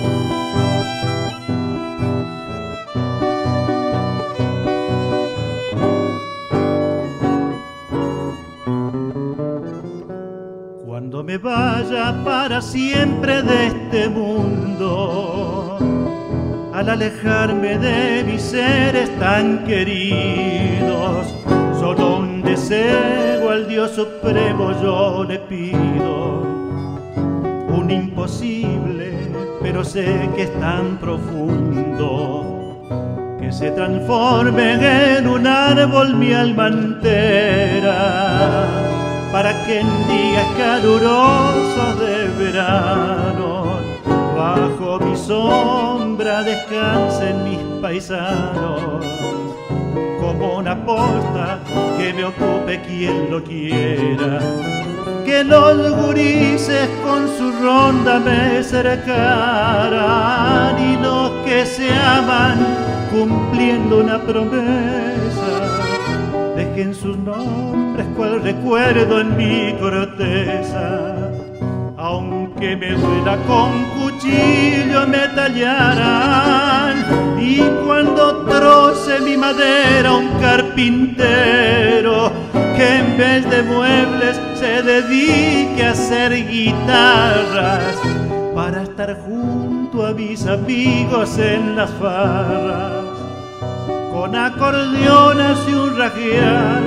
Cuando me vaya para siempre de este mundo, al alejarme de mis seres tan queridos, solo un deseo al Dios Supremo yo le pido. Un imposible, pero sé que es tan profundo, que se transforme en un árbol mi alma entera, para que en días calurosos de verano bajo mi sombra descansen mis paisanos, como una posta que me ocupe quien lo quiera, que los gurises con su ronda me cercaran y los que se aman cumpliendo una promesa dejen sus nombres cual recuerdo en mi corteza. Aunque me duela con cuchillo me tallarán, y cuando troce mi madera un carpintero que en vez de muebles se dedique a hacer guitarras para estar junto a mis amigos en las farras, con acordeones y un rajear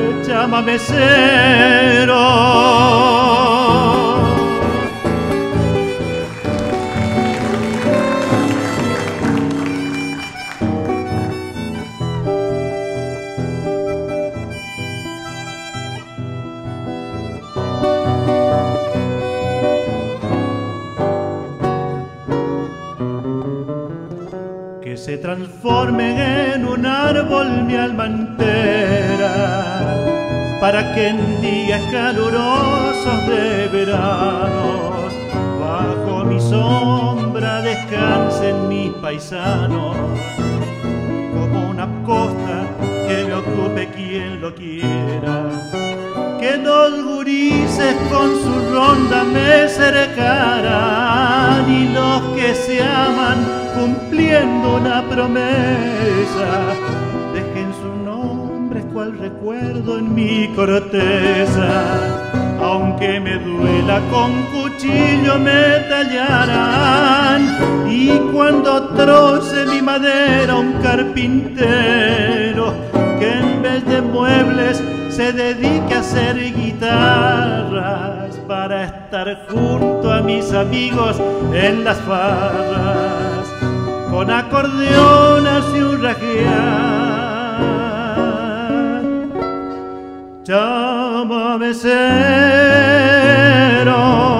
chamamecero. Que se transforme en un árbol mi alma entera, para que en días calurosos de veranos bajo mi sombra descansen mis paisanos, como una costa que me ocupe quien lo quiera, que los gurises con su ronda me cercaran y los que se aman cumpliendo una promesa dejen sus nombres cual recuerdo en mi corteza. Aunque me duela con cuchillo me tallarán, y cuando troce mi madera un carpintero que en vez de muebles se dedique a hacer guitarras para estar junto a mis amigos en las farras, con acordeones y un rajear chamamecero.